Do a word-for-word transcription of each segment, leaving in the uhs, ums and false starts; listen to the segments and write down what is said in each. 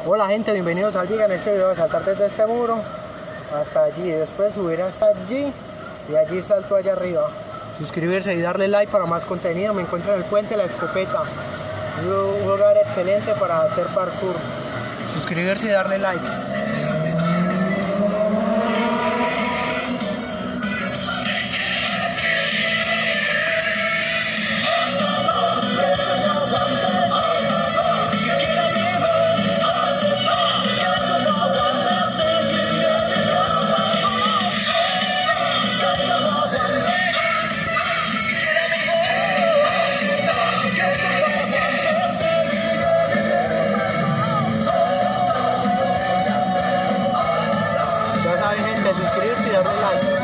Hola gente, bienvenidos al Viga. En este video voy a saltar desde este muro hasta allí, después subir hasta allí y allí salto allá arriba. Suscribirse y darle like para más contenido. Me encuentro en el puente La Escopeta, un lugar excelente para hacer parkour. Suscribirse y darle like. Gente, suscribirse y darle like.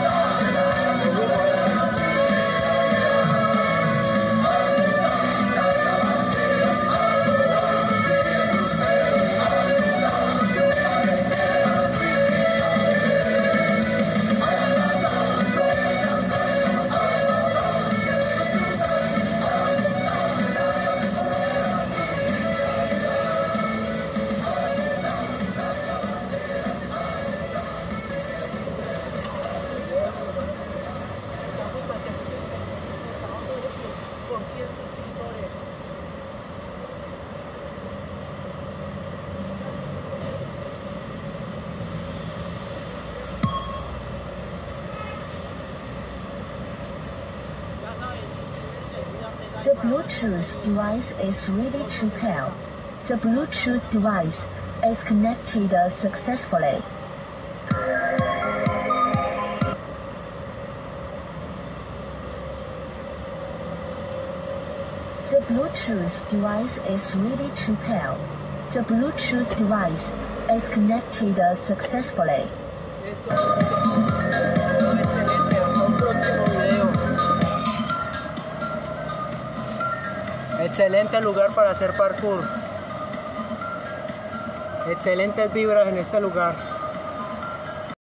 The Bluetooth device is ready to pair. The Bluetooth device is connected successfully. The Bluetooth device is ready to pair. The Bluetooth device is connected successfully. Excelente lugar para hacer parkour. Excelentes vibras en este lugar.